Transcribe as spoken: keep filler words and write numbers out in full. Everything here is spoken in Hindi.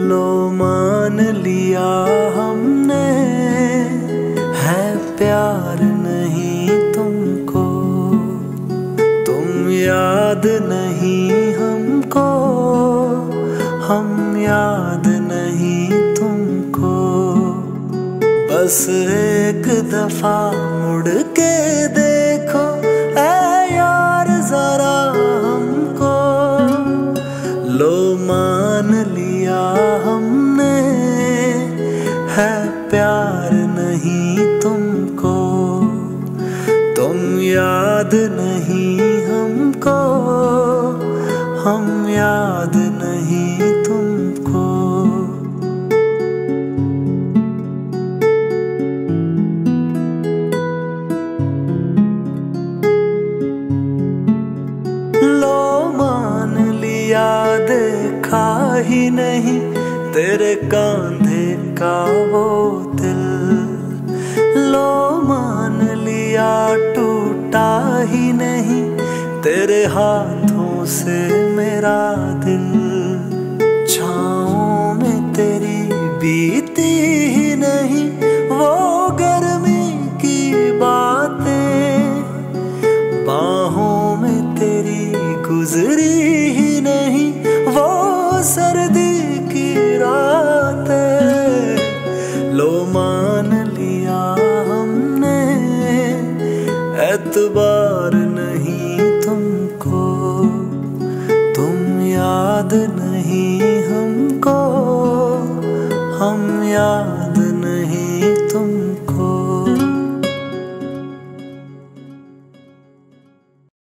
लो मान लिया हमने, है प्यार नहीं तुमको। तुम याद नहीं हमको, हम याद नहीं तुमको। बस एक दफा मुड़ के देखो ऐ यार जरा हमको। लो मान लिया हमने, है प्यार नहीं तुमको। तुम याद नहीं हमको, हम याद नहीं तुमको। लो मान लिया देखा ही नहीं तेरे कांधे का वो दिल। लो मान लिया टूटा ही नहीं तेरे हाथों से मेरा दिल। छाँव में तेरी बीती ही नहीं वो गर्मी की बातें। बाहों में तेरी गुजरी ही नहीं वो सर्दी की रातें। लो मान लिया हमने, एतबार नहीं तुमको। तुम याद नहीं